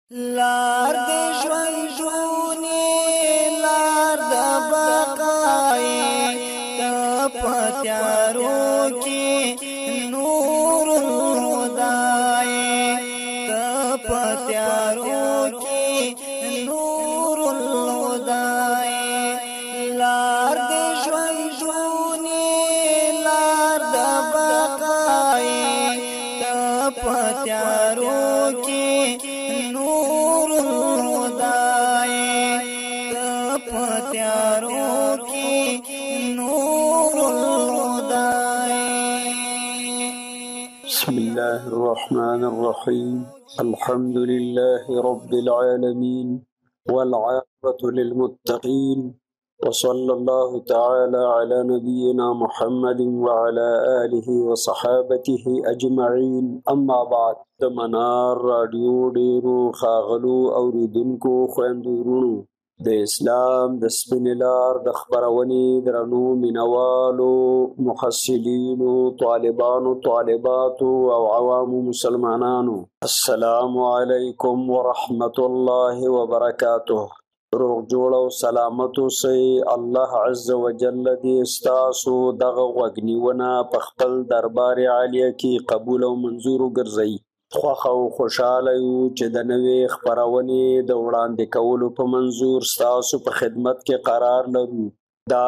لار د ژوندونی لار د بقای د پتیارو کی نور الهدای د پتیارو کی نور الهدای لار د ژوندونی لار د بقای د پتیارو کی بسم الله الرحمن الرحيم الحمد لله رب العالمين والعاقبة للمتقين وصلى الله تعالى على نبينا محمد وعلى آله وصحابته أجمعين أما بعد منار راديو ډیرو خاغلو اوریدونکو خویندورونو د اسلام د سپین لار د خبرونې درنو مینوالو محصلینو طالبانو طالباتو او عوامو مسلمانانو السلام علیکم ورحمت الله وبرکاته روغ جوړ او سلامت اوسئ الله عز وجل دې ستاسو دغه غوږنیونه په خپل دربار عالیه کې قبول او منظور وګرځوي خوښ او خوشحاله یو چې د نوې خپرونې د وړاندې کولو په منظور ستاسو په خدمت کې قرار لرو دا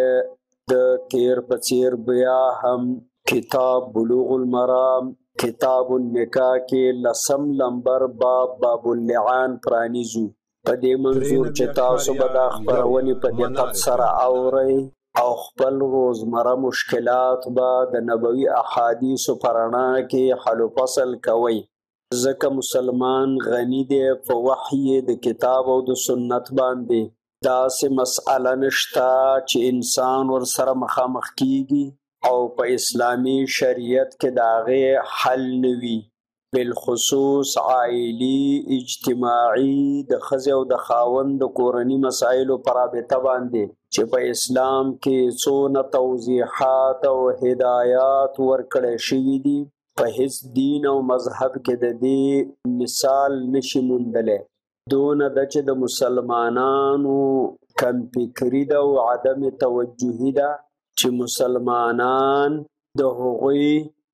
د تیر په څیر بیا هم کتاب بلوغ المرام کتاب النکاح کې لسم لمبر باب اللعان پرانیزو په دې منظور چې تاسو به دا خپرونې په دقت سره اورئ او خپل روزمره مشکلات به د نبوي احادیثو په رڼا کې حل و فصل کوئ ځکه مسلمان غني دی په وحی د کتاب او د سنت باندې داسې مسئله نشته چې انسان ورسره مخامخ کیږي او په اسلامي شریعت کې د هغې حل نه وي بالخصوص عائلي اجتماعي د ښځې او د خاوند د کورني مسایلو په رابطه باندې چې په اسلام کې څونه توضیحات او هدایات ورکړی شوي دي په هیڅ دین او مذهب کې د دې مثال نشي موندلی دونه ده چې د مسلمانانو کم فکري ده او عدم توجهي ده چې مسلمانان د هغوی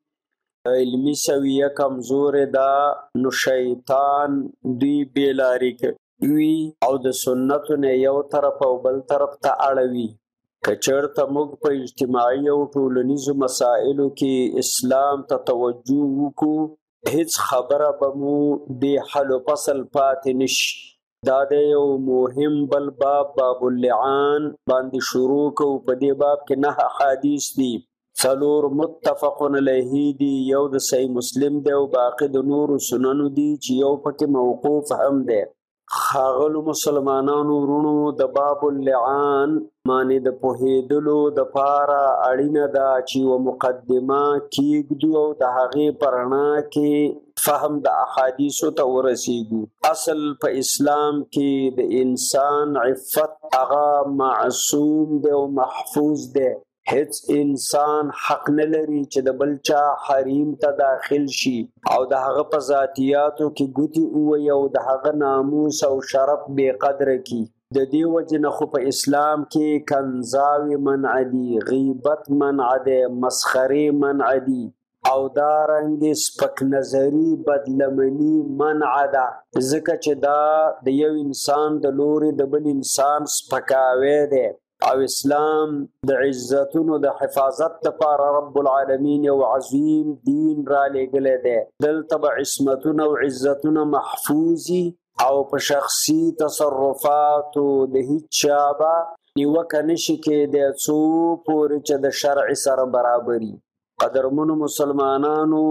علمی سویه کمزورې ده نو شیطان دوی بېلارې کوي او د سنتو نه یو طرف او بل طرف ته اړوي که چېرته موږ په اجتماعي او ټولنیزو مسایلو کې اسلام ته توجه وکړو هیڅ خبره به مو بې حل و فصل پاتې نشي دا د یو مهم بل باب اللعان باندې شروع کوو په دې باب کې 9 احادیث دي 4 متفقون علیه دي یو د صحیح مسلم دی او باقی د نورو سننو دي چې یو پکې موقوف هم دی ښاغلو مسلمانانو ورونو د باب اللعان معنی د پوهېدلو دپاره اړینه ده چې یوه مقدمه کیږدو او د هغې په رڼا کې فهم د احادیثو ته ورسیږو اصل په اسلام کې د انسان عفت هغه معصوم دی او محفوظ دی هیڅ انسان حق نه لري چې د بل چا حریم ته داخل شي او د هغه په ذاتیاتو کې ګوتې ووهي او د هغه ناموس او شرف بې قدره کړي د دې وجې نه خو په اسلام کې کنځاوې منع دي غیبت منع دی مسخرې منع دي او دارنګې سپک نظري بدلمني منع ده ځکه چې دا د یو انسان د لورې د بل انسان سپکاوی دی او اسلام د عزتونو د حفاظت لپاره رب العالمین یو عظیم دین را لېږلی دی دلته به عصمتونه او عزتونه محفوظي او په شخصي تصرفاتو د هیڅ چا به نیوکه نشي کېدی څو پورې چې د شرع سره برابري قدرمنو مسلمانانو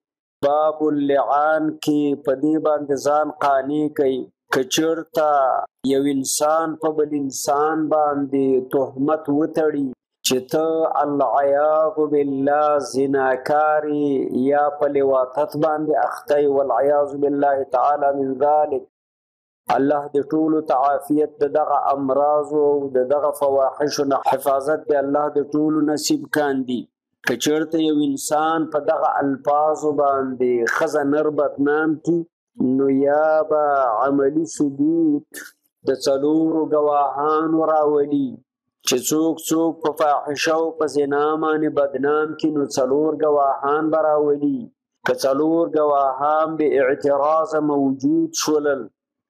باب اللعان کې په دې باندې ځان قانع کوي که چېرته یو انسان په بل انسان باندې تهمت وتړي چې ته العیاذ بالله زناکاري یا په لواطت باندې اخته یې والعیاذ بالله تعالی من ذلک الله دې ټولو ته عافیت د دغه امراضو او د دغه فواحشو نه حفاظت دې الله دې ټولو نصیب کاندي که چېرته یو انسان په دغه الفاظو باندې ښځه نر بدنام کړي نو یا به عملی ثبوت د څلورو ګواهانو راولي چې څوک په فاحشه او په زنا باندې بدنام کړي نو څلور ګواهان به راولي. که څلور ګواهان به اعتراض موجود شولل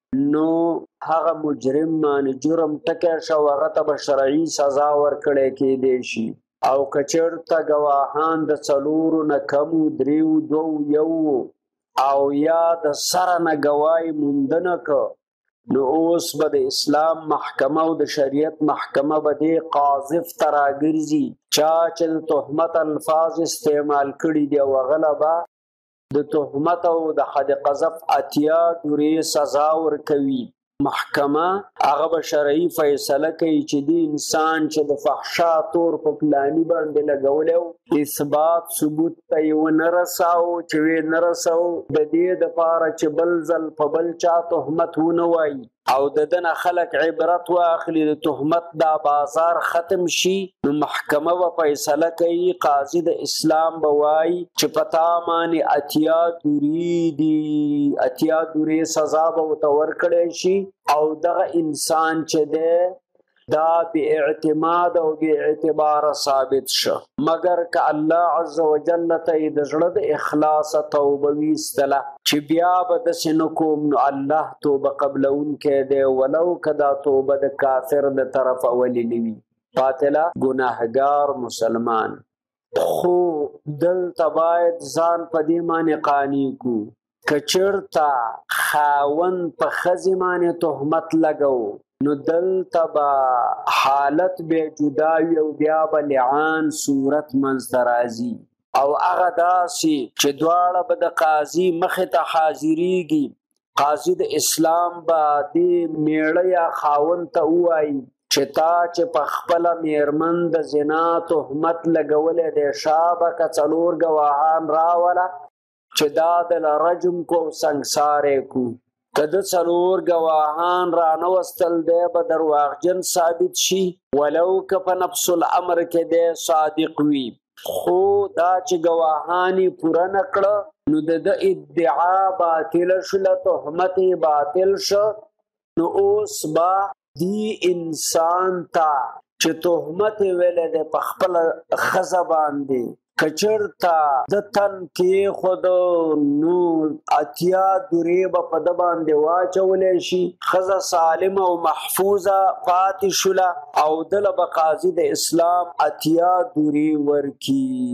نو هغه مجرم باندې جرم ټکی شو هغه ته به شرعي سزا ورکړی کېدی شي. او که چېرته ګواهان د څلورو نه کم و، دریو، دوو، یو او یا د سره نه ګواهي موندنه که نو اوس به د اسلام محکمه او د شریعت محکمه به دې قاذف ته راګرځي چا چې د تهمت الفاظ استعمال کړي دي او هغه به د تهمت او د حد قذف 80 دورې سزا ورکوي. محکمه هغه به شرعي فیصله کوي چې دی انسان چې د فحشا تور په پلاني باندې لګولی اثبات ثبوت ته یې ونه رساو چې ویې نه رساو د دې دپاره چې بل ځل په بل چا تهمت ونه وایي او د ده نه خلک عبرت واخلي د تهمت دا بازار ختم شي. نو محکمه به فیصله کوي قاضي د اسلام به وایي چې په تا باندې 80 دورې دي 80 دورې سزا به ورته ورکړی شي او دغه انسان چې دی دا بی اعتماد او بی اعتبار ثابت شه مگر که الله عز وجل ته د زړه د اخلاص توبه ویستله چې بیا به داسې نه کوم نو الله توبه قبلونکی دی ولو که دا توبه د کافر د طرفه ولې نه وي باطله ګناهګار مسلمان. خو دلته باید ځان په دې باندې قانع کړو که چېرته خاوند په ښځې باندې تهمت لګو نو دلته به حالت به جدا وي او بیا به لعان صورت منځته راځي او هغه داسې چې دواړه به د قاضي مخې ته حاضرېږي. قاضي د اسلام به دې میړه یا خاوند ته ووایي چې تا چې په خپله میرمن د زنا تهمت لګولی دی شابه که څلور ګواهان راوله چې دا دله رجم کو او سنګساری کو. که د څلور ګواهان رانوستل دی به درواغجن ثابت شي ولو که په نفس الامر کې دی صادق وي. خو دا چې ګواهان یې پوره نه کړه نو د ده ادعا باطله شوله تهمت یې باطل شه نو اوس به دی انسان ته چې تهمت یې ویلی دی په خپله ښځه باندې که چېرته د تن کېښودو نو 80 دورې به په ده باندې واچولی شي. ښځه سالمه او محفوظه پاتې شوله او دله به قاضي د اسلام 80 دورې ورکي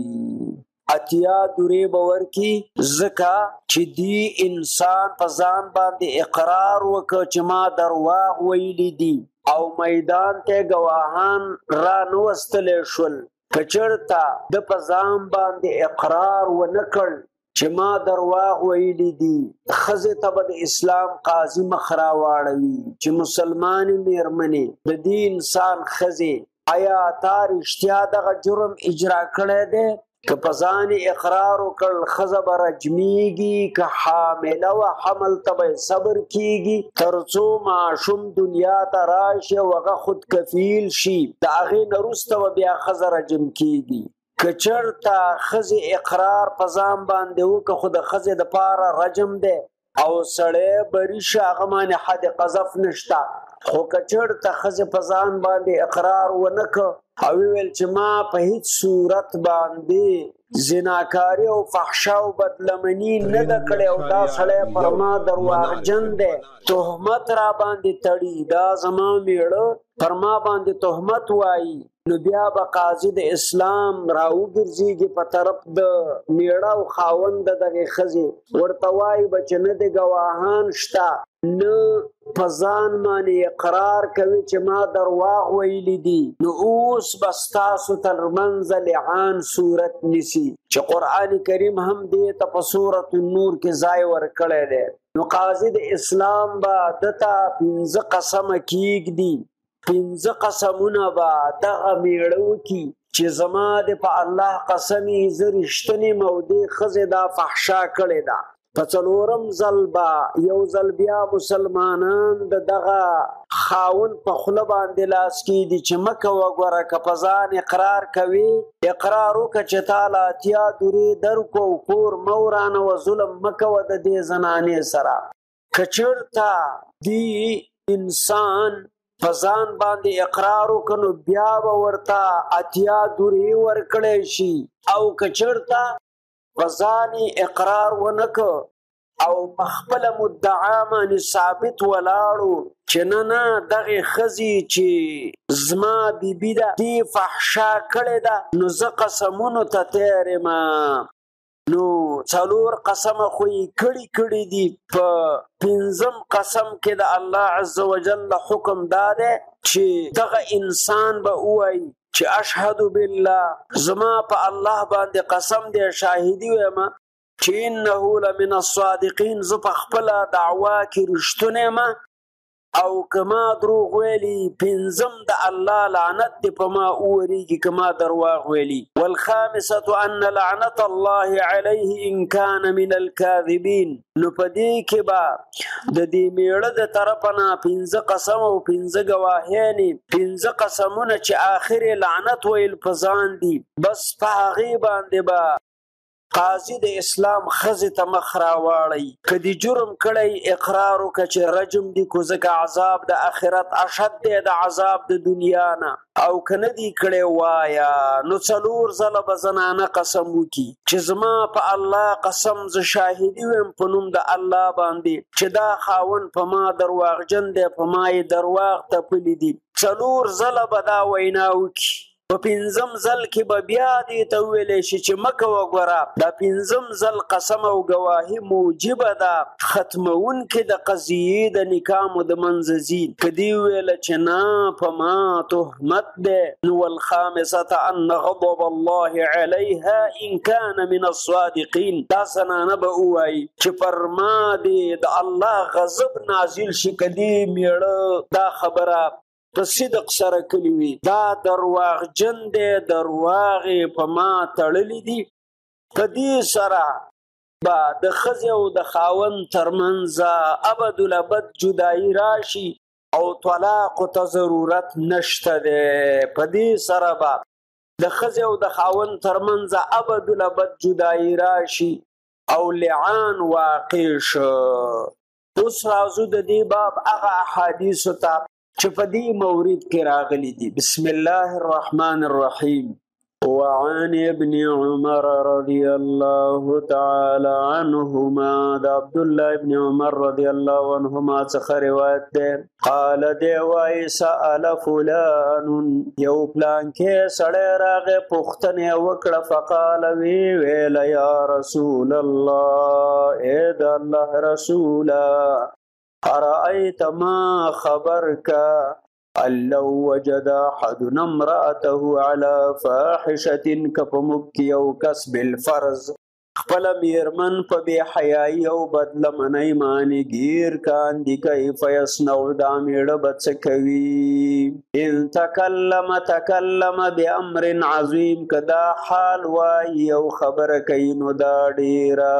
80 دورې به ورکي ځکه چې دی انسان په ځان باندې اقرار وکړ چې ما درواغ ویلي دي او میدان ته ګواهان را نوستلی شول. که چېرته د په ځان باندې اقرار ونه کړ چې ما درواغ ویلي دي ښځې ته به د اسلام قاضي مخ راواړوي چې مسلمانې میرمنې د دې انسان ښځې آیا تا رښتیا دغه جرم اجرا کړی دی که په ځان اقرار وکړ ښځه به رجمیږي که حامله وه حمل ته به صبر کیږي تر څو ماشوم دنیا ته راشي او هغه خود کفیل شي د هغې نه وروسته به بیا ښځه رجم کیږي. که چېرته ښځې اقرار په ځان باندې وکړه خو د ښځې دپاره رجم دی او سړی بري شي هغه باندې حد قذف نشته. خو که چېرته ښځې په ځان باندې اقرار ونه کړه او ویل چې ما په هیڅ صورت باندې زناکاري او فحشا او بدلمني نه ده کړې او دا سړی پر ما درواغجن دی تهمت را باندې تړي دا زما میړه پر ما باندې تهمت وایي نو بیا به قاضي د اسلام راوګرځېږي په طرف د میړه او خاوند د دغې ښځې ورته وایي به چې نه د ګواهان شته نه په ځان باندې اقرار کوي چې ما درواغ ویلي دي نو اوس به ستاسو ترمنځه لعان صورت نیسي چې قرآن کریم هم دې ته په سورة النور کې ځای ورکړی دی. نو قاضي د اسلام به ده ته 15 قسمه کیږدي 15 قسمونه به دغه میړه وکړي چې زما د په الله قسمې زه رښتینې یم او دې ښځې دا فحشا کړې ده. په څلورم ځل به یو ځل بیا مسلمانان د دغه خاوند په خوله باندې لاس کېږدي چې مه کوه ګوره که په ځان اقرار کوي اقرار وکړه چې تا له 80 دورې درکړو او کور مه ورانوه ظلم مه کوه د دې زنانې سره کچرتا دی انسان فزان باندې اقرار وکړو بیا به ورته اتیا دوری ورکړی شي او کچرتا فزانی اقرار ونکړ او په خپله مدعا باندې ثابت ولاړو چې نه دغې ښځې چې زما بیبي ده دې فحشا کړې ده نو زه قسمونو ته تیار یم نو څلور قسمه خو یې کړي دي په پنځم قسم کې د الله عز وجل حکم دا دی چې دغه انسان به ووایي چې اشهد بالله زما په الله باندې قسم دی شاهدي ویم چې انه لمن الصادقین زه په خپله دعوا کې رښتونی یم او که ما دروغ ویلي پنځم د الله لعنت دی په ما وورېږي که ما درواغ ویلي والخامسة ان لعنت الله علیه ان کان من الکاذبین نو په دې کې به د دې میړه د طرفه نه پنځه قسم او پنځه ګواهیانې پنځه قسمونه چې آخر لعنت ویل په ځان دي بس په هغې باندې به قاضي د اسلام ښځې ته مخ راواړئ که دې جرم کړی اقرار وکړه چې رجم دي کو ځکه عذاب د آخرت اشد دی د عذاب د دنیا نه او که نه دي کړی وایه نو څلور ځله به زنانه قسم وکړي چې زما په الله قسم زه شاهدي ویم په نوم د الله باندې چې دا خاوند په ما درواغجن دی په ما یې درواغ تپلي دي څلور ځله به دا وینا وکړي په پنځم ځل کې به بیا دې ته وویلی شي چې مه کوه ګوره دا پنځم ځل قسم او ګواهي موجبه ده ختمونکې د قضیې د نکامو د منځه ځي که دې وویله چې نه په ما تهمت دی نو والخامسة ان غضب الله علیها ان کان من الصادقین دا زنانه به ووایي چې پر ما دې د الله غضب نازل شي که دې میړه دا خبره په صدق سره کلی وي دا درواغجن دی درواغې په ما تړلي دي په دې سره به د ښځې او د خاوند ترمنځ ابدالابد جدایي راشي او طلاقو ته ضرورت نشته دی په دې سره به د ښځې او د خاوند ترمنځ ابدالابد جدایي راشي او لعان واقع شه اوس راځو د دې باب هغه احادیثو ته چې په دې مورد کې راغلي دي بسم الله الرحمن الرحیم وعن ابن عمر رضی الله تعالی عنهما د عبد الله ابن عمر رضی الله عنهما څخه روایت ده قال دی وای سأل فلان یو پلان کې سړی راغی پوښتنه وکړه فقال ویل یا رسول الله اے د الله رسوله ارأيت ما خبرك أن لو وجد أحدنا امرأته على فاحشة كفمبكي أو كسب الفرز خپل میرمن په بې حیایي او بدلمنۍ باندې ګیر کاندي کیف یصنع دا میړه به څه کوي ان تکلم بامر عظیم که دا حال وایي او خبره کوي نو دا ډیره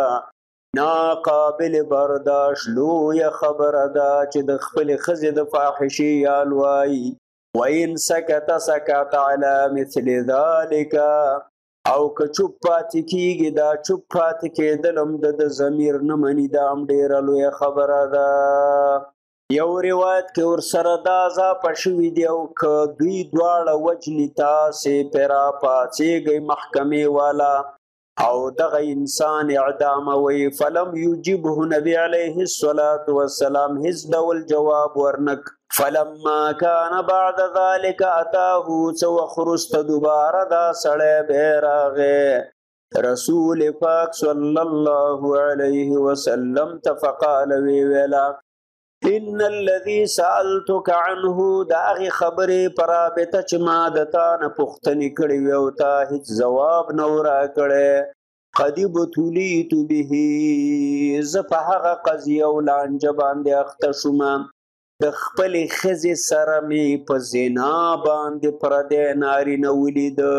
ناقابل برداشت لویه خبره ده چې د خپلې ښځې د فاحشې یال وایي وان سکت علی مثل ذلک او که چوپ پاتې کېږي دا چوپ پاتې کېدل هم د ضمیر نه مني دا هم ډېره لویه خبره ده یو روایت کې ورسره دا اضافه شوي دي او که دوی دواړه وجني تاسې پرې راپاڅېږئ محکمې والا او دغه انسان اعداموي فلم یجبه نبی علیه الصلاة والسلام هیڅ ډول جواب ورنک فلما كان بعد ذلك اتاه څه وخت وروسته دوباره دا سړی بیا راغی رسول پاک صلی الله علیه وسلم ته فقال ویلا ان الذي سألتك عنه دا هغې خبرې په رابطه چې ما د تا نه پوښتنې کړې وې او تا هېڅ ځواب نه و راکړی قد ابتلیت به زه په هغه قضیه او لانجه باندې اخته شومه د خپلې ښځې سره مې په زنا باندې پردی نارینه ولیده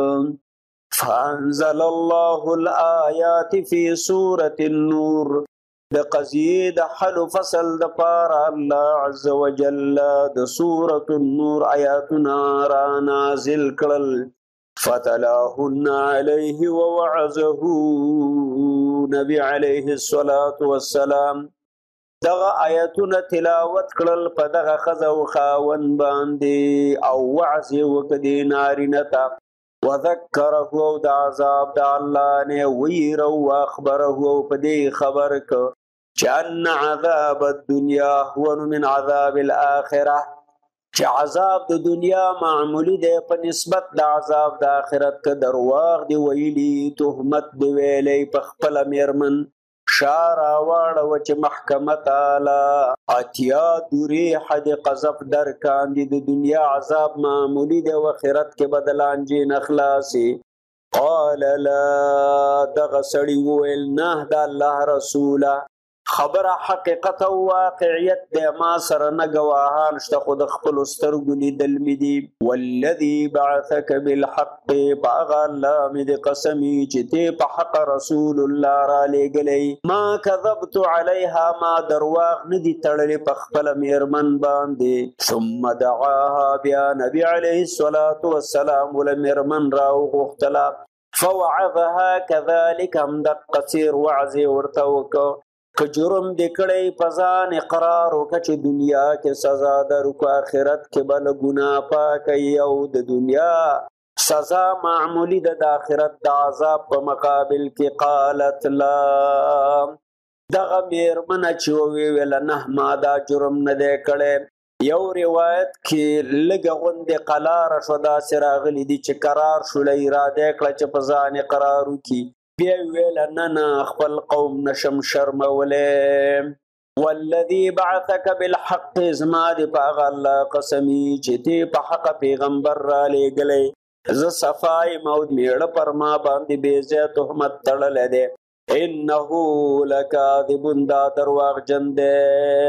فانزل الله الآیات فی سورة النور د قضیې د حل فصل د پاره الله عز وجل د سورة النور آیاتونه را نازل کړل فتلاهن علیه ووعظه نبی علیه الصلاة والسلام دغه آیتونه تلاوت کړل په دغه ښځه او خاوند باندې او وعظ یې وکړي نارینه ته وذکره او د عذاب د الله نه ویره او اخبره او په دې خبر ک چې ان عذاب الدنیا هون من عذاب الاخره چې عذاب د دنیا معمولی دی په نسبت د عذاب د آخرت که درواغ دی ویلی تهمت دی ویلی په خپله میرمن شارا واړه چې محکمه تعالی اتیا دوری حد قذف در کاندي د دنیا عذاب معمولی دی او آخرت کې بدلانجې نخلاصي قال لا دغه سړي وویل نه د الله رسوله خبره حقیقت او واقعیت دی ما سره نه ګواهان شته خو د خپلو سترګو لیدل مې دي والذي بعثك بالحق په هغه الله مې د قسمي چې تی په حق رسول الله رالیږلی ما کذبت علیها ما درواغ نه دي تړلی په خپله میرمن باندې ثم دعاها بیا نبي علیه الصلاة والسلام له میرمن راوغوښتله فوعظها كذلك هم دقصیر وعظ یې ورته وکړه که جرم دې کړی په ځان اقرار وکړه چې دنیا کې سزا درکړو آخرت کې به له ګناه پاکوي او د دنیا سزا معمولی ده د آخرت د عذاب په مقابل کې قالت لا دغه میرمنه چې وویله نه ما دا جرم نه دی کړی یو روایت کې لږه غوندې قلاره شوه داسې راغلي دي چې قرار شوله اراده یې کړه چې په ځان اقرار وکړي بیا ویله نه خپل قوم نشم شرمولی والذي بعثك بالحق زما دې په هغه الله قسمي چې تی په حق پیغمبر رالیږلی زه صفا یم او میړه پر ما باندې بېځایه تهمت تړلی دی انه لکاذب دا درواغجن دی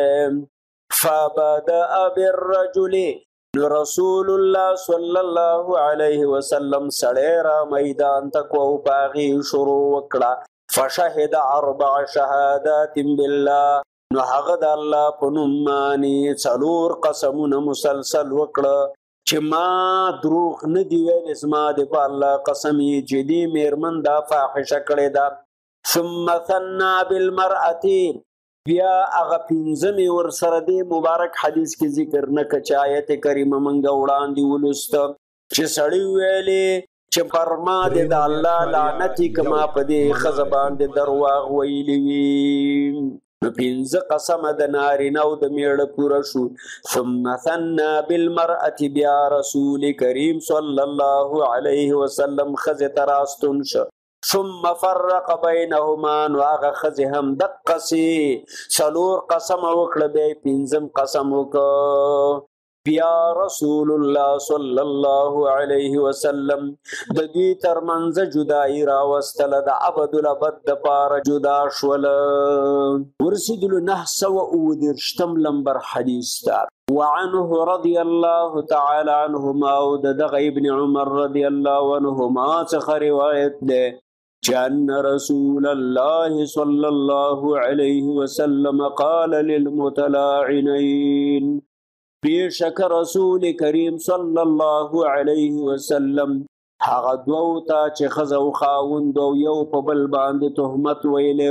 فبدأ بالرجل رسول الله صلی الله علیه وسلم سړی را میدان ته کو پاغي شروع وکړه فشهد 4 شهادات بالله نو هغه د الله په نوم باندې 4 قسمونه مسلسل وکړه چې ما دروغ نه دی ویل زما د په الله قسم یې چې دې میرمن دا فاحشه کړې ده ثم ثنا بالمرأة بیا هغه پنځمې ورسره دی مبارک حدیث کې ذکر نه که چې آیت کریمه موږ وړاندې ولوسته چې سړی ویلې چې پر ما دې د الله لعنت که ما په دې ښځه باندې درواغ ویلي وي نو پنځه قسمه د نارینه او د میړه پوره شو ثم ثنا بالمرأة بیا رسول کریم صلی الله علیه وسلم ښځې ته راستون شه ثم فرق بینهما نو هغه ښځې هم دقسې 4 قسم وکړه بیا پنځم قسم وکړه بیا رسول الله صلی الله علیه وسلم د دوی ترمنځ جدایي راوستله د ابد الابد دپاره جدا شوله ورسېدلو 929 لمبر حدیث ته وعنه رضی الله تعالی عنهما او د دغه ابن عمر رضی الله عنهما څخه روایت ده أن رسول الله صلى الله عليه وسلم قال للمتلاعنين بشك رسول كريم صلى الله عليه وسلم هغه دوو ته چې ښځه او خاوند او یو په بل باندې تهمت ویلی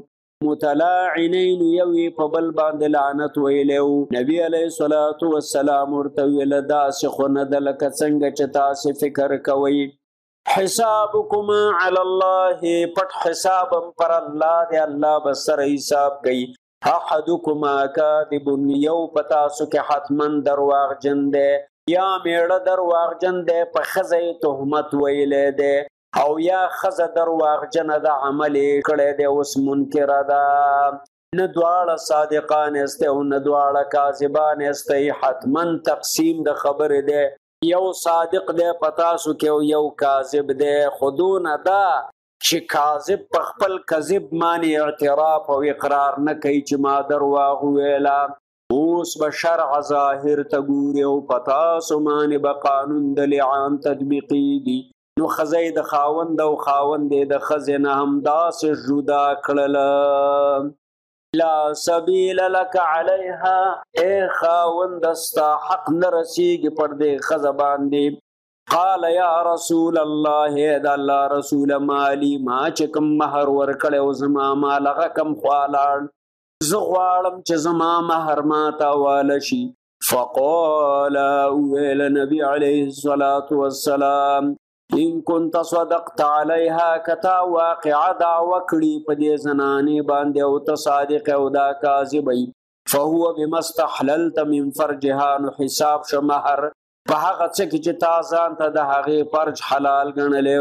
متلاعنین یو یې په بل باندې لعنت ویلی نبي علیه الصلاة والسلام ورته ویله داسې خو نه ده لکه څنګه چې تاسې فکر کوئ حسابكما على الله پټ حسابم پر الله دی الله بسر حساب کوي احدكما كاذب یو پتاسو کې حتمن درواغجن دی یا میړه درواغجن دی په ښځه تهمت ویلی دی او یا ښځه درواغجنه ده عمل یې کړی دی اوس منکره ده نه دواړه صادقان استه او نه دواړه کاذبان استه حتمن تقسیم د خبرې دی یو صادق دی پتاسو کې او یو کاذب دی خودونه ده چې کاذب په خپل کذب معنی اعتراف او اقرار نه کوي چې ما درواغ ویله اوس به شرع ظاهر ته ګوري او پتاسو معنی به قانون د لعان تطبیقیږي نو ښځه د خاوند او خاوند د ښځې نه همداسې جدا کړله لا سبیل لك علیها اے خاوند استا حق نرسیږي پر دې ښځه باندې قال یا رسول الله دا الله رسول مالی ما چې کوم مهر ورکړی او زما مال هغه کم خوا لاړ زه غواړم چې زما مهر ماته حواله شي. فقال ویل نبی علیه الصلاة والسلام ان كنت صدقت عليها کتا واقع دعوه کړي په دې زنانې باندې او ته صادق او دا کاذب فهو بما استحللت من فرجها نو حساب شه مهر په هغه څه کې چې تا ځان ته د هغې فرج حلال ګڼلی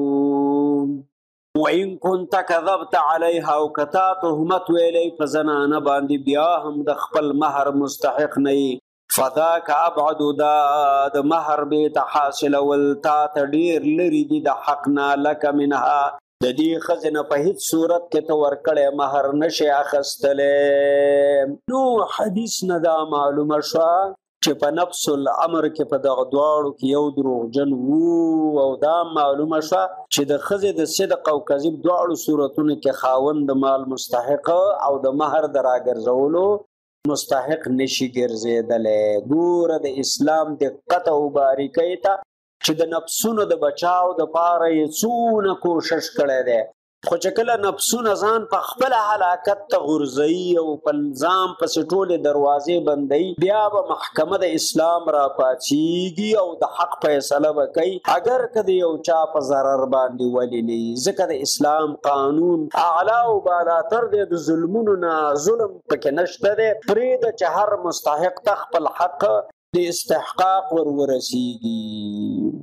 وإن كنت كذبت عليها او کتا تهمت ویلی په زنانه باندې بیا هم د خپل مهر مستحق نه فذاك ابعد دا د مهر بیت حاصل ولتا ته ډیر لري دي د حق نه لک منها د دې ښځې نه په هیڅ صورت کې ته ورکړی مهر نشي اخیستلی. نو حدیث نه دا معلومه شوه چې په نفس الامر کې په دغه دواړو کې یو دروغجن وو او دا معلومه شوه چې د ښځې د صدق او کذب دواړو صورتونو کې خاوند د مال مستحق او د مهر د راګرځولو مستحق نشي ګرځېدلی. ګوره د اسلام دقت او باریکۍ ته چې د نفسونو د بچاو د پاره یې څونه کوشش کړی دی خو چې کله نفسونه ځان په خپله هلاکت ته غورځوي او په ځان پسې ټولې دروازې بندوي بیا به محکمه د اسلام راپاڅېږي او د حق فیصله به کوي اگر که د یو چا په ضرر باندې ولې نه وي ځکه د اسلام قانون اعلی او بالاتر دی د ظلمونو نه ظلم پکې نشته دی پرېږده چې هر مستحق ته خپل حق د استحقاق ورسیږي.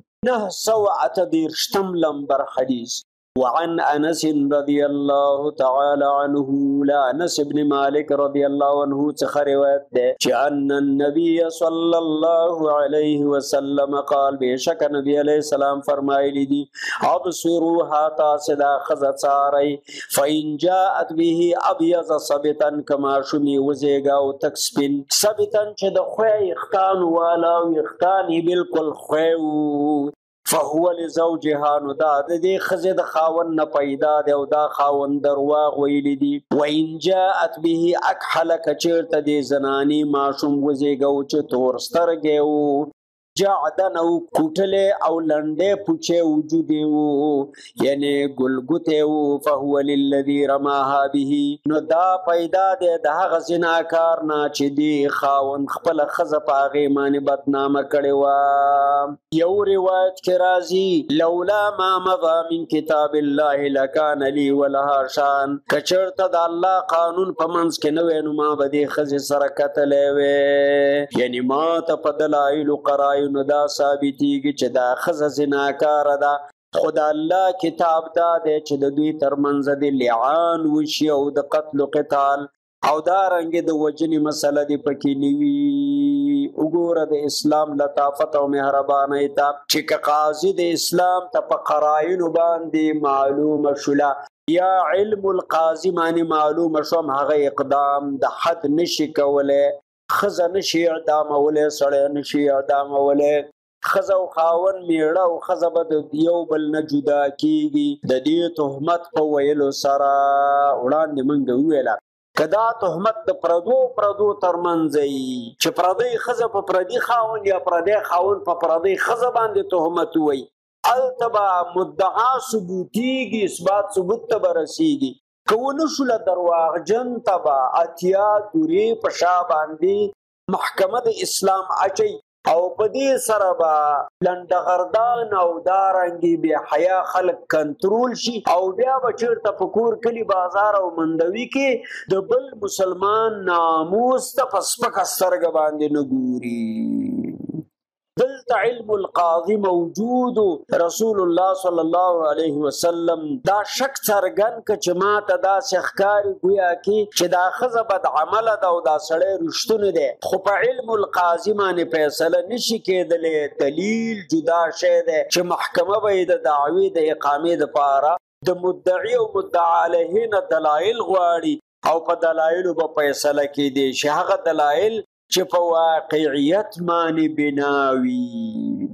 938 لمبر حدیث وعن انس رضی الله تعالی عنه لا انس بن مالک رضی الله عنه څخه روایت ده چې ان النبي صلی الله علیه وسلم قال بشک نبی علیہ السلام فرمایلی دي ابصروها تاسدا خزصاری فإن جاءت به ابيض ثبتا كما شمي وزيغا او تکسبن ثبتا چې د خوې اختان والا او اختانی بالکل خوې فهو لزوجها نو دا د دې ښځې د خاوند نه پیدا دی او دا خاوند درواغ ویلی دي. وإن جاءت به اکحل که چېرته دې زنانې ماشوم وزېږو چې تور سترګې و جعدن او کوټلې او لنډې پوچې وجودې و یعنی ګلګوتې و فهو للذي رماها به نو دا پیدا دی د هغه زناکار نه چې دې خاوند خپله ښځه په هغې باندې بدنامه کړې وه. یو روایت کې راځي لولا ما مضى من کتاب الله لکان لي ولها شان که چېرته د الله قانون په منځ کې نه وی نو ما به دې ښځې سره کتلی وی یعنی ما ته په دلایلو قرایو نو دا ثابتېږي چې دا ښځه زناکاره ده خو د الله کتاب دا دی چې د دوی ترمنځ د لعان وشي او د قتل و قتال او دارنګې د وجنې مسله دې پکې نه وي. وګوره د اسلام لطافت او مهربانۍ ته چې که قاضي د اسلام ته په قراینو باندې معلومه شوله یا علم القاضي باندې معلومه شوم هغه اقدام د حد نشي کولی ښځه نشي اعدامولی سړی نشي اعدامولی ښځه او خاوند میړه او ښځه به د یو بل نه جدا کېږي د دې تهمت په ویلو سره وړاندې موږ وویله که دا تهمت د پردو ترمنځ چې پردی ښځه په پردي خاوند یا پردی خاوند په پردی ښځه باندې تهمت ووایي هلته به مدعا ثبوتېږي اثبات ثبوت ته به رسېږي که ونه شوله درواغجن ته به اتیا دورې په شا باندې محکمه د اسلام اچوي او په دې سره به لنډغردان او دارنګې بې حیا خلک کنټرول شي او بیا به چېرته په کور کلي بازار او مندوي کې د بل مسلمان ناموس ته په سپکه سترګه باندې نه ګوري. دلته علم القاضي موجود رسول الله صلی الله علیه وسلم دا شک څرګند که چې ما ته داسې ښکاري ګویا کې چې دا ښځه بدعمله ده او دا سړی رښتونی دی خو په علم القاضي باندې فیصله نشي کېدلی دلیل جدا شی دی چې محکمه به یې د دعوې د اقامې دپاره د مدعي او مدعا علیه نه دلایل غواړي او په دلایلو به فیصله کېدی شي هغه دلایل چې په واقعیت باندې بناوي.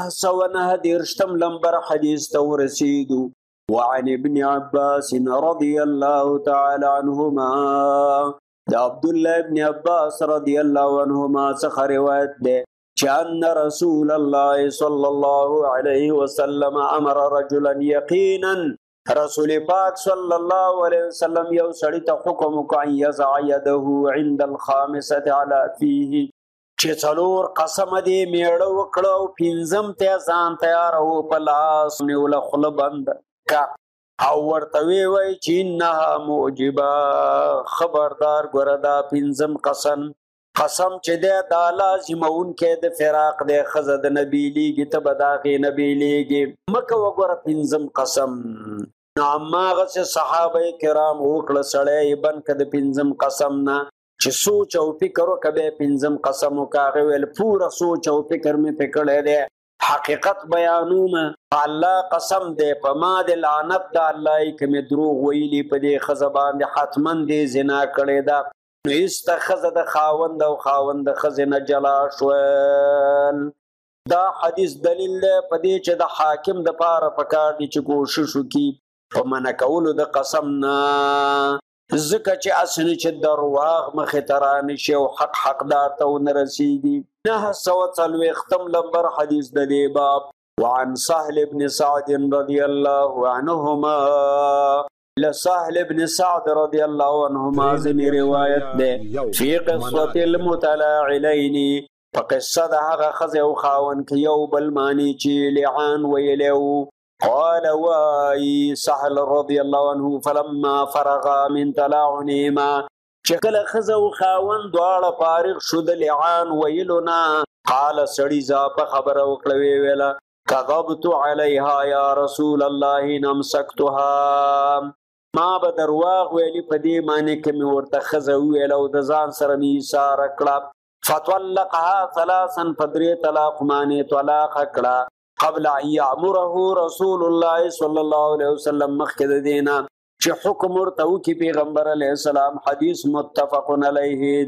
939 لمبر حدیث ته ورسېدو وعن ابن عباس رضی الله تعالی عنهما د عبدالله ابن عباس رضی الله عنهما څخه روایت ده چې ان رسول الله صلی الله علیه وسلم امر رجلا یقینا رسول پاک صلی الله علیه وسلم یو سړی ته حکم وکړ یضع یده عند الخامسه على فيه چې څلور قسم دې میړه وکړه او پنځم ته ځان تیار او په لاس نیوله خوله بند کا او ورته وی چې انها موجبه خبردار ګوره دا پنځم قسم چې دی دا لازمونکی د فراق دی ښځه د نه بیلیږي ته به د هغې نه بیلیږي مه کوه ګوره پنځم قسم نو هماغسې صحابه کرام وکړه سړی یې بند که د پنځم قسم نه چې سوچ او فکر وکړه بیا پنځم قسم وکړه هغې ویل پوره سوچ او فکر مې پې کړی دی حقیقت بیانومه الله قسم دی په ما د لعنت د الله یې که مې دروغ ویلي په دې ښځه باندې حتما دې زنا کړې ده نو ایسته ښځه د خاوند او خاوند د ښځې نه جلا شول دا حدیث دلیل دی په دې چې د حاکم دپاره پکار دي چې کوشش وکړي په منع کولو د قسم نه ځکه چې اصلي چې درواغ مخې ته رانشي او حق حقدار ته ونه رسیږي 940 نمبر حدیث د دې باب وعن سهل بن سعد رضی الله عنهما لسهل بن سعد رضی الله عنهما ځینې روایت دی فی قصة المتلاعنین په قصه د هغه ښځې او خاوند کې یو بل معنی چې لعان ویلی و قال واي سهل رضي الله عنه فلما فرغ من تلاعنهما چې کله ښځه او خاوند دواړه فارغ شو د لعان ویلو نه قال سړي زه په خبره وکړه ویې ویله کذبت علیها یا رسول الله ان امسکتها ما به درواغ ویلي په دې معنی کې مې ورته ښځه وویله او د ځان سره مې ایثاره کړه فطلقها ثلاثا په درې طلاق معنی طلاق کړه قبل ان یامره رسول الله صلی الله علیه وسلم مخکې د دې نه چې حکم ورته وکړي پیغمبر علیه السلام حدیث متفق علیه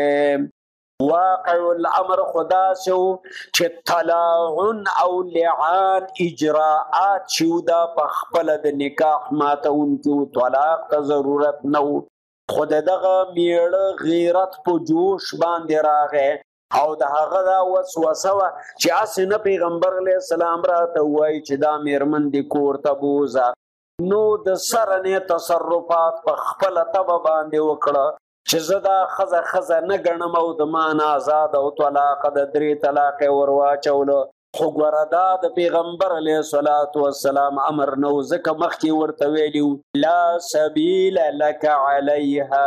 دی واقع الامر خدا شو چې تلاعن او لعان اجراءات چې دا په خپله د نکاح ماتونکي طلاق ته ضرورت نه و خو د دغه میړه غیرت په جوش باندې راغی او د هغه دا وسوسه وه چې هسې نه پیغمبر علیه السلام راته ووایي چې دا میرمن دې کور ته بوځه نو د سره نه تصرفات په خپله طبع باندې وکړه چې زه دا ښځه نه ګڼم او د ما نه آزاد او طلاقه د 3 طلاق یې ور واچولو خو ګوره دا د پیغمبر علیه الصلاة والسلام امر نه و ځکه مخکې ورته ویلي لا سبیل لک علیها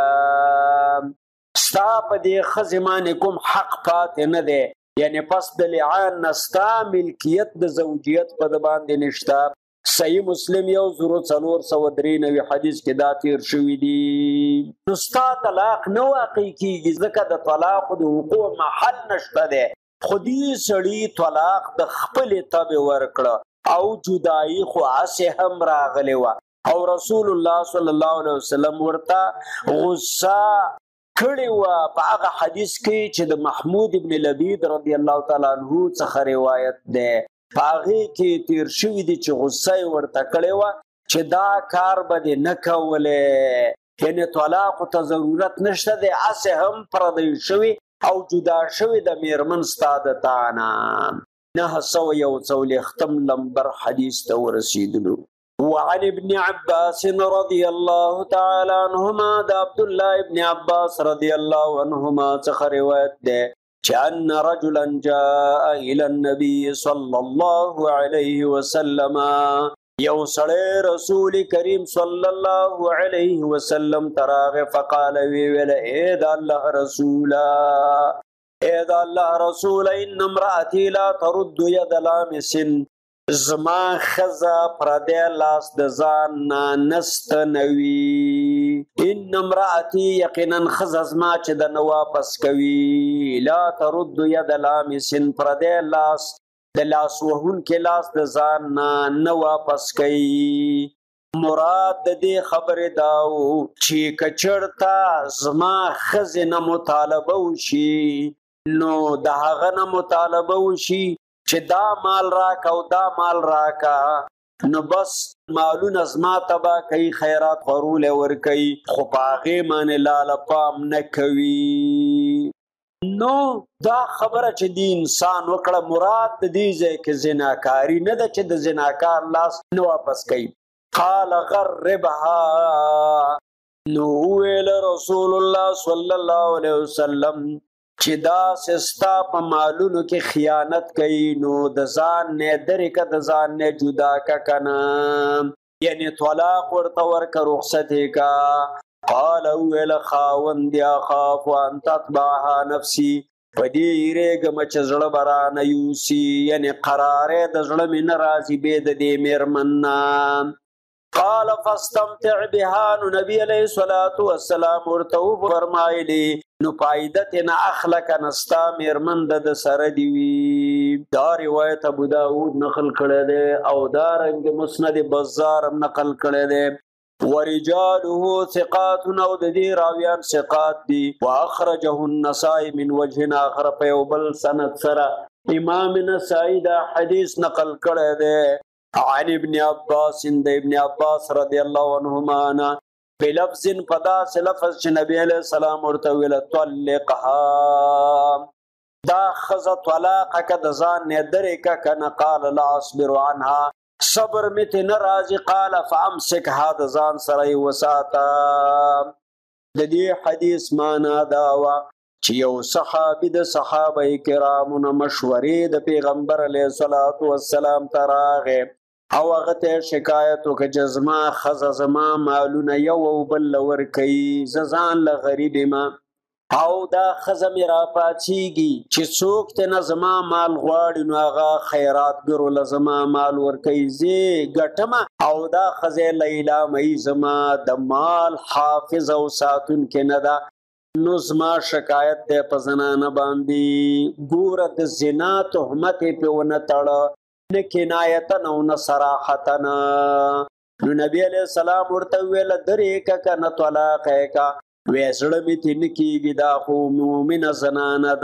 ستا په دې ښځې باندې کوم حق پاتې نه دی یعنې پس د لعان نه ستا ملکیت د زوجیت په د باندې نشته صحیح مسلم 1493 حدیث کې دا تیر شوي دي نو ستا طلاق نه واقع کېږي ځکه د طلاق د وقوع محل نشته دی خو دې سړي طلاق د خپلې طبع ورکړه او جدایي خو هسې هم راغلې وه او رسول الله صلی الله علیه وسلم ورته غصه کړی وه په هغه حدیث کې چې د محمود ابن لبید رضی الله تعالی عنه څخه روایت دی په هغې کې تیر شوي دي چې غصه یې ورته کړې وه چې دا کار به دې نه کولی یعنې طلاقو ته ضرورت نشته دی هسې هم پردی شوي او جدا شوي د میرمن ستا د تا نه 941 نمبر حدیث ته ورسېدلو وعن ابن عباس رضي الله تعالى عنهما دا عبد الله ابن عباس رضي الله عنهما څخه روایت ده ان رجلا جاء الى النبي صلى الله عليه وسلم یو سړی رسول کریم صلی الله علیه وسلم تراغه فقال ویل اے د الله رسولا اے د الله رسول ان امرأتي لا ترد يد لامس زما ښځه پردی لاس د ځان نه نستنوي ان امرأتي یقینا ښځه زما چې د نه واپس کوي لا ترد ید لامس پردی لاس د لاس وهونکي لاس د ځان نه واپس کوي مراد د دې خبرې دا و چې که چېرته زما ښځې نه مطالبه وشي نو د هغه نه مطالبه وشي چې دا مال راکا او دا مال راکا نو بس مالونه زما تبا کوي خیرات غرول ورکوي خو په هغې باندې لاله پام نه کوي نو دا خبره چې دی انسان وکړه مراد د دې ځای کې زناکاري نه ده چې د زناکار لاس نه واپس کوي قال غربها. نو ویل رسول الله صلی الله علیه وسلم چې دا سستا په مالونو کې خیانت کوي نو د ځان نه درې که د ځان نه جدا کا کنه، یعنی طلاق ورته ورکه رخصت یې کا. قال ویل خاوند یا خاف ان تتبعها نفسي، په دې یېرېږم چې زړه به رانه یوسي، یعنی قرارې د زړه مې نه راځي بې د دې مېرمن نه. قال فاستمتع بها. نو نبی علیہ الصلوۃ والسلام ورته فرمایلی نو پایدت نه اخلک نستا مېرمن د سره دی وی. دا روایت ابو داود نقل کړی دی او دارنګ مسند بزار نقل کړی دی. ورجاله ثقات، او د دې راویان ثقات دي. واخرجه النسائی من وجه آخر، په یو بل سند سره امام نسائی دا حدیث نقل کړی دی عن ابن عباس، د ابن عباس رضی الله عنهما بلفظ پداس لفظ چې نبی علیہ السلام ورته ویل طلقها، دا خزه طلاق که د ځان نه درې که کنه. قال لا اصبر عنها، صبر می ته نه راځي. قال فامسکها، د ځان سره یې وساته. د دې حدیث معنا دا وه چې یو صحابي د صحابه کرامو نه مشورې د پیغمبر علیه الصلاۃ والسلام ته راغی او هغه ته شکایت وکړه چې زما ښځه زما مالونه یو او بل له ورکوي، زه ځان له غریب یم او دا ښځه مې راپاڅېږي چې څوک ته نه زما مال غواړي نو هغه خیراتګرو له زما مال ورکوي، زه یې ګټمه او دا ښځه لیلا مئی زما د مال حافظ او ساتونکې نه ده، نو زما شکایت دی په زنانه باندې. ګوره د زنا تهمت یې پې ونه تړه، نه کنایتن او نه صراحتن. نو نبی علیہ السلام ورته ویل درې که که نه طلاق یې کا. وی زړه مې ترې نه کېږي، دا خو مومنه زنانه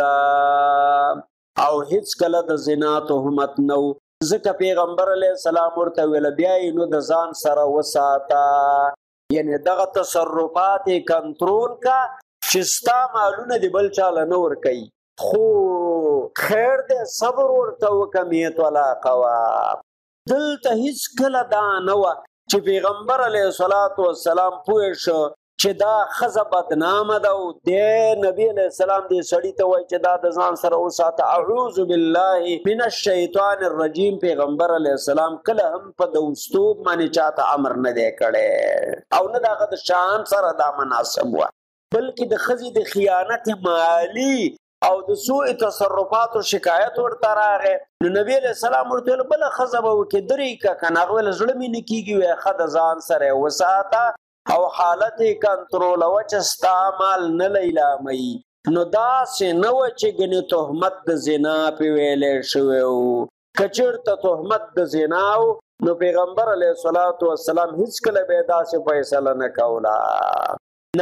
ده او هېڅکله د زنا تهمت نه و، ځکه پیغمبر علیه السلام ورته ویل بیا یې نو د ځان سره وساته، یعنی دغه تصرفات یې کنټرول کا چې ستا مالونه دې بل چاله نه ورکوي، خو خیر دی صبر ورته وکړه مې طلاقه وه. دلته هېڅکله دا نه وه چې پیغمبر علیه الصلاۃ والسلام پوه شو چې دا ښځه بدنامه ده او دی نبی علیه السلام دې سړي ته وایي چې دا د ځان سره وساته. اعوذ بالله من الشیطان الرجیم. پیغمبر علیه السلام کله هم په دوستوب باندې چاته امر نه دی کړی او نه د هغه د شان سره دا مناسب وه، بلکې د ښځې د خیانت مالی او د سوء تصرفاتو شکایت ورته راغی. نو نبی علیه السلام ورته ویل بله ښځه به وکړي درې که که نه. هغه ویل زړه مې نه کېږي، وی ښه د ځان سره یې وساته او حالت یې کنټرولوه چې ستا مال نه لیلاموي. نو داسې نه وه چې ګنې تهمت د زنا پې ویلی شوی و. که چېرته تهمت د زنا و نو پیغمبر علیه الصلاۃ والسلام هېڅکله به یې داسې فیصله نه کوله.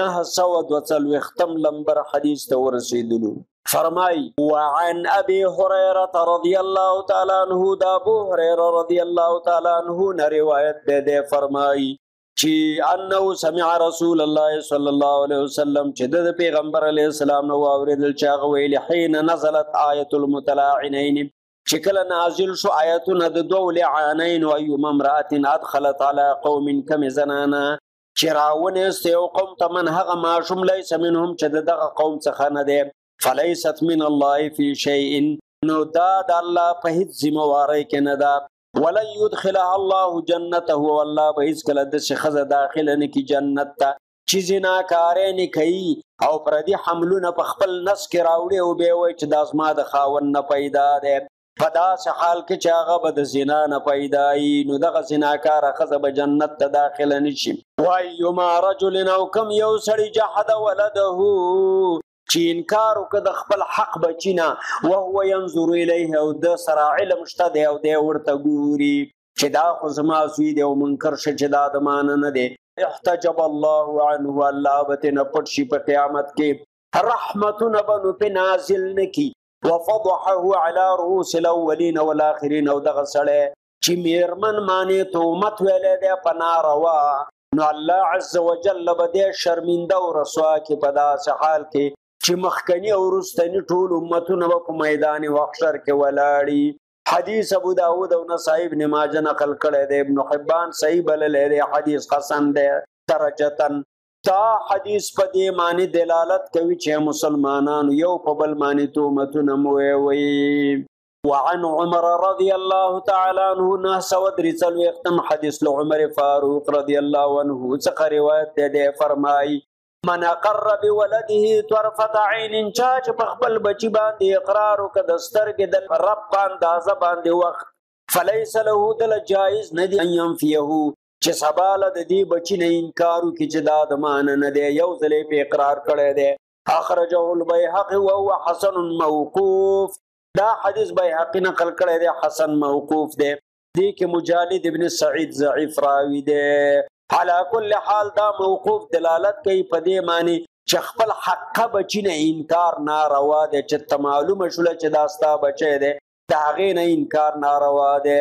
942 لمبر حدیث ته ورسېدلو. فرمای وعن ابي هريره رضي الله تعالى عنه، دا ابو هريره رضي الله تعالى عنه نه روایت ده فرمای چې انه سمع رسول الله صلى الله عليه وسلم، چې د پیغمبر علیه السلام نو اوریدل چې هغه ویل حين نزلت آیه المتلاعنین، چې کله نازل شو آیتونه د دوه لعانین او ايما امرأة ادخلت على قوم کم زنانا، چې راونیست یو قوم ته من هغه ماشوم لیس منهم چې دغه قوم څخه نه دی، فلیست من الله فی شیء، نو دا د الله په هیڅ ذمہواری کې نه ده. ولن يدخلها الله جنته، والله به هیڅکله داسې ښځه داخله نه کړي جنت ته چې زناکارۍ نه کوي او پردي حملونه په خپل نس کې راوړي او بیا وایي چې دا زما د خاوند نه پیدا دی، په داسې حال کې چې هغه به د زنا نه پیدا وي، نو دغه زناکاره ښځه به جنت ته داخله نه شي. وایما رجل، او کم یو سړي جحد ولده، چې انکار وکړه د خپل حق بچي نه، وهو ينظر الیه، او د سره علم شته دی او دی ورته ګوري چې دا خو زما زوی دی او منکر شه چې دا د مانه نه دی، احتجب الله عنه، الله به ترې پټ شي په قیامت کې، رحمتونه به نو پې نازل نه کړي، وفضحه على رؤوس الاولین والآخرین، او دغه سړی چې میرمن باندې تهمت ویلی دی په ناروا، نو الله عز وجل به دې شرمنده او رسوا کړي په داسې حال کې چې مخکني او وروستني ټول امتونه به په میدان محشر کې ولاړي. حدیث ابو داود او نسائی ابن ماجه نقل کړی دی، ابن حبان صحیح بللی دی، حدیث حسن دی درجتن. دا حدیث په دې معنی دلالت کوي چې مسلمانانو یو په بل باندې تهمتونه مه ویوئ. وعن عمر رضی الله تعالی عنه 943 حدیث له عمر فاروق رضی الله عنه څخه روایت دی، فرمایي من اقر بولده طرفة عین، چا چې په خپل بچی باندې اقرار وکړ د سترګې د رب په اندازه باندې وخت، فلیس له دل جایز نه دی ان ینفیه چې سبا له د دې بچي نه انکار وکړي چې دا د معنی نه دی، یو ځل یې په اقرار کړی دی. اخرجه البیهقی وهو حسن موقوف، دا حدیث بیهقی نقل کړی دی، حسن موقوف دی. دې کې مجالد ابن سعید ضعیف راوی دی. على كل حال دا موقوف دلالت کوي په دې معنی چې خپل حقه بچی نه انکار ناروا دی، چې ته معلومه شوله چې دا ستا بچی دی، د هغې نه انکار ناروا دی.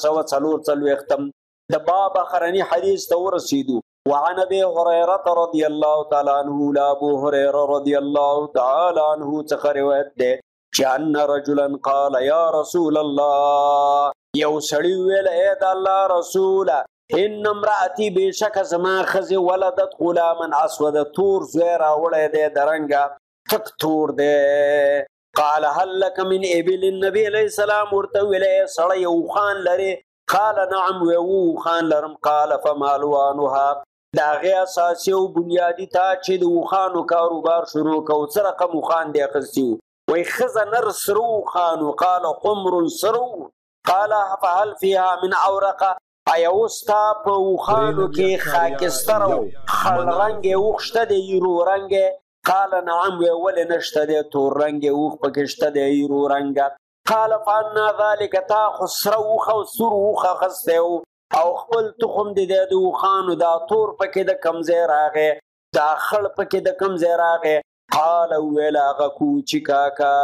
944 د باب اخرنی حدیث ته ورسیدو. وعن ابي هريره رضي الله تعالى عنه، لا ابو هريره رضي الله تعالى عنه څخه روایت دی چې ان رجلا قال يا رسول الله، یو سړی ویل اے د الله رسوله، ان امرأتی بشک زما خزی ولدت غلاما اسود، تور زوی راوړی دی د رنګه تک تور دی. قال هل لك من ابل، النبي علیه السلام ورته ویل اے سړی اوښان لرې؟ قال نعم، ویو اوښان لرم. قال فما الوانها، د هغې اساسي او بنیادي تا چې د اوښانو کاروبار شروع کوو څه رقم اوښان دی اخیستي وو؟ وایي ښځه نر سره اوښان. قال حمر سره. قال فهل فيها من اورقه، ایا اوس ستا په اوښانو کې خاکستر او خړ رنګې اوښ شته دی ایرو رنګې؟ قال نعم، وی ولې نشته دی، تور رنګې اوښ پکې شته دی ایرو رنګه. قال فانا ذلك، تا خو سره اوښه او سور اوښ اخیستی و او خپل تخم دی د اوښانو، دا تور پکې د کوم ځای راغی، دا خړ پکې د کوم ځای راغی؟ قال ویل هغه کوچي کاکا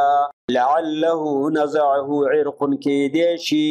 لعله نزعه عرق، کیدی شي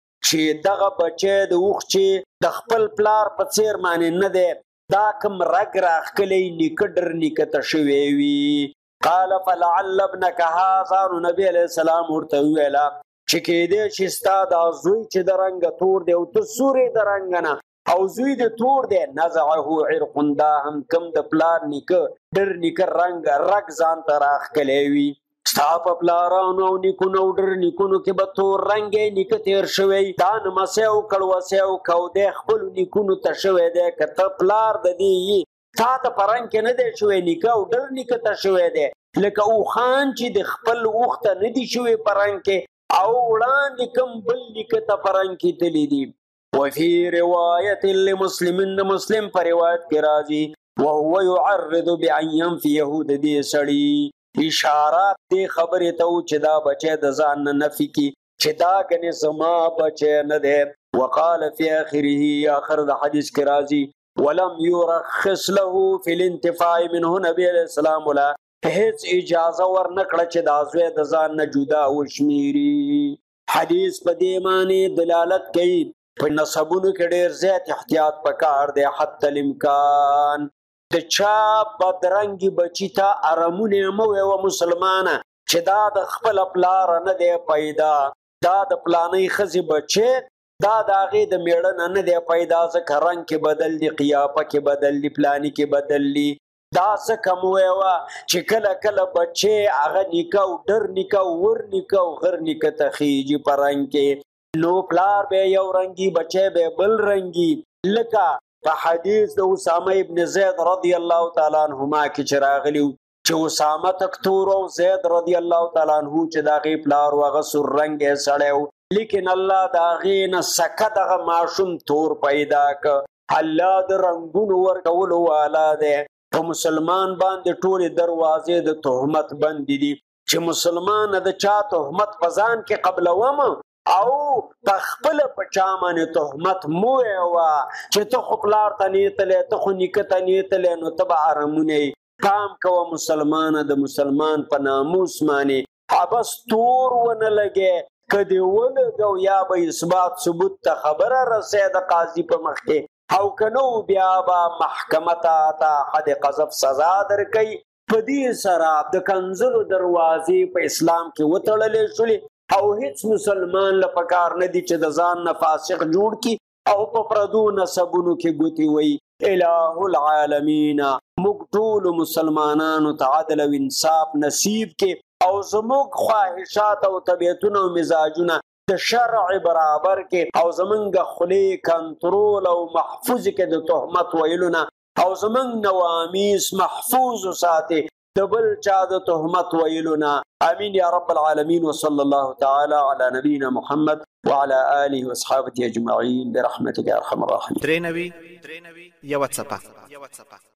چې دغه بچی د اوښ چې د خپل پلار په څیر باندې نه دی، دا کوم رګ راښکلی نیکه ډر نیکه ته شوی وي. قال فلعل ابنك هذا، نو نبی علیه السلام ورته وویله چې کیدی شي ستا دا زوی چې د رنګه تور دی او ته سورې د رنګه نه او زوی د تور دی، نزعه عرق، دا هم کم د پلار نیکه ډر نیکه رګ ځان ته راښکلی وي. ستا په پلارانو او نیکونو او ډر نیکونو کې به تور رنګی نیکه تیر شوی، دا نمسی او کړوسی او کودی خپلو نیکونو ته شوی دی. که ته پلار د دې یي، تا ته په رنګ کې نه دی شوی، نیکه او ډر نیکه ته شوی دی، لکه اوښان چې د خپل اوښ ته نه دي شوی په رنګ کې، او وړاندې کوم بل نیکه ته په رنګ کې تللی دي. وفي روایت لمسلم، د مسلم په روایت کې راځي وهو يعرض بأن ينفيه، د دې سړي اشارات دې خبرې ته و چې دا بچی د ځان نه نفي کړي چې دا ګنې زما بچی نه دی. وقال في آخره، آخر د حدیث کې راځي ولم يرخص له في الانتفاع منه، نبی علیہ السلام ولا هیڅ اجازه ورنکړه چې دا زوی د ځان نه جدا وشمیري. حدیث په دې معنی دلالت کوي په نسبونو کې ډېر زیات احتیاط پکار دی، حتی الامکان د چا بدرنګي بچی ته ارمونه مه ویوه مسلمانه چې دا د خپل پلار نه دی پیدا، دا د پلانۍ ښځې بچی، دا د هغې د میړه نه دی پیدا، ځکه رنګ کې بدل دي، قیافه کې بدل دي، پلاني کې بدل دي. دا څه کم ویوه چې کله کله بچی هغه نیکه او ډر نیکه او ور نیکه او غر نیکه ته خیږي په رنګ کې، نو پلار به یو رنګي بچی به بل رنګي. لکه په حدیث د اسامه ابن زید رضی الله تعالی عنهما کې چې راغلی چې اسامه تک تور او زید رضی الله تعالی عنه چې د هغې پلار و هغه سور رنګی سړی و، لیکن الله د هغې نه سکه دغه ماشوم تور پیدا که. الله د رنګونو ورکولو والا دی. په مسلمان باندې ټولې دروازې د تهمت بندې دي چې مسلمان د چا تهمت په ځان کې قبلوم او په خپله په چا باندې تهمت مه ویوه چې ته خو پلار ته نیتلی، ته خو نیکه ته نیتلی، نو ته به حرمونه یې. پام کوه مسلمانه، د مسلمان په ناموس باندې بس تور ونه لګې، که دې ولګو یا به اثبات ثبوت ته خبره رسې د قاضي په مخ کې، او که نو بیا به محکمه ته حد قذف سزا درکوي. په دې سره د کنځلو دروازې په اسلام کې وتړلې شولې او هیڅ مسلمان له پکار نه دی چې د ځان نه فاسق جوړ کی او په پردو نسبونو کې ګوتې وي. الہ العالمین موږ ټول مسلمانانو ته عدل او انصاف نصیب کې او زموږ خواهشات او طبیعتونه او مزاجونه د شرع برابر کې او زمونږ خولې کنټرول او محفوظ کې د تهمت ویلو نه او زمونږ نوامیس محفوظ وساتي د بل چا د تهمت ویلو نه. امین یا رب العالمین. وصلی الله تعالی علی نبینا محمد وعلى آله واصحابه اجمعین برحمتک یا ارحم الراحمین. درې نوي یو څپه